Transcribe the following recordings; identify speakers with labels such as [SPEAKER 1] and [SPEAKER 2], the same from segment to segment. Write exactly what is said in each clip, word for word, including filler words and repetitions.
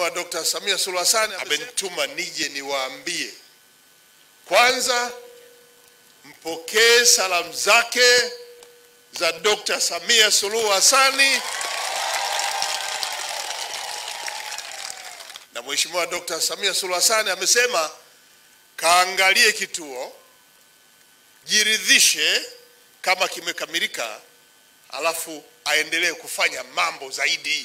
[SPEAKER 1] Mheshimiwa Daktari Samia Suluhu Hassan amenituma nije niwaambie, kwanza mpokee salamu zake za Daktari Samia Suluhu Hassan. Na Mheshimiwa Daktari Samia Suluhu Hassan amesema kaangalie kituo, jiridhishe kama kimekamilika, alafu aendelee kufanya mambo zaidi.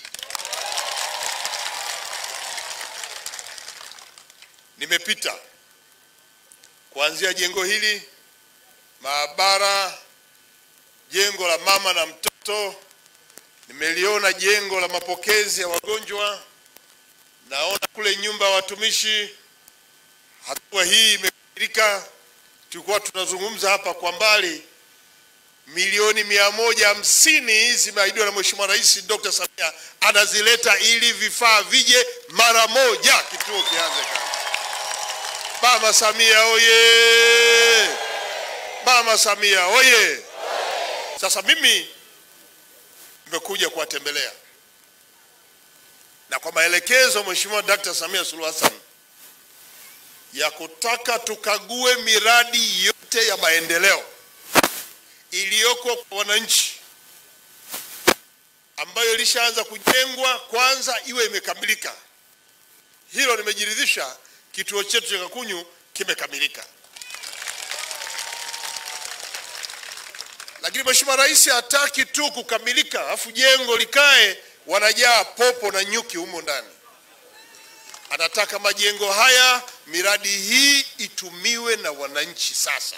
[SPEAKER 1] Nimepita kuanzia jengo hili, maabara, jengo la mama na mtoto, nimeliona jengo la mapokezi ya wagonjwa, naona kule nyumba ya watumishi. Hatua hii imekamilika. Tulikuwa tunazungumza hapa kwa mbali, milioni mia moja hamsini zimeahidiwa na Mheshimiwa Rais Daktari Samia, anazileta ili vifaa vije mara moja, kituo kianze kazi. Mama Samia oye! Mama Samia oye! Sasa mimi nimekuja kuwatembelea, na kwa maelekezo Mheshimiwa Daktari Samia Suluhu Hassan ya kutaka tukague miradi yote ya maendeleo iliyoko kwa wananchi ambayo ilishaanza kujengwa, kwanza iwe imekamilika. Hilo nimejiridhisha, kituo chetu cha Kakunyu kimekamilika. Lakini Mheshimiwa Rais hataki tu kukamilika afu jengo likae wanajaa popo na nyuki humo ndani. Anataka majengo haya, miradi hii itumiwe na wananchi sasa.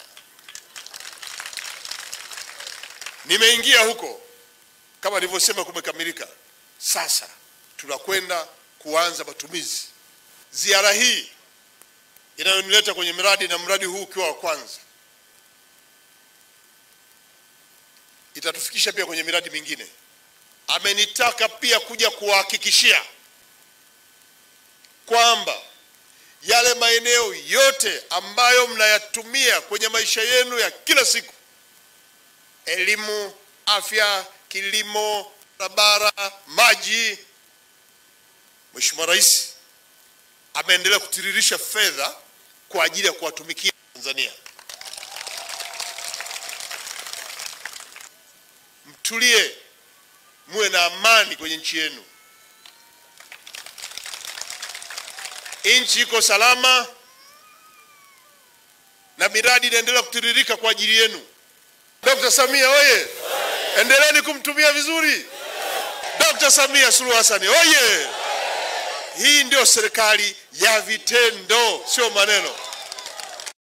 [SPEAKER 1] Nimeingia huko, kama nilivyosema kumekamilika. Sasa tunakwenda kuanza matumizi. Ziara hii inayonileta kwenye miradi, na mradi huu ukiwa wa kwanza, itatufikisha pia kwenye miradi mingine. Amenitaka pia kuja kuhakikishia kwamba yale maeneo yote ambayo mnayatumia kwenye maisha yenu ya kila siku, elimu, afya, kilimo, barabara, maji, Mheshimiwa Rais ameendelea kutiririsha fedha kwa ajili ya kuwatumikia Tanzania. Mtulie, muwe na amani kwenye nchi yenu. Nchi iko salama na miradi inaendelea kutiririka kwa ajili yenu. Daktari Samia oye! Endeleeni kumtumia vizuri. Daktari Samia Suluhu Hassan oye! Hii ndio serikali ya vitendo, sio maneno.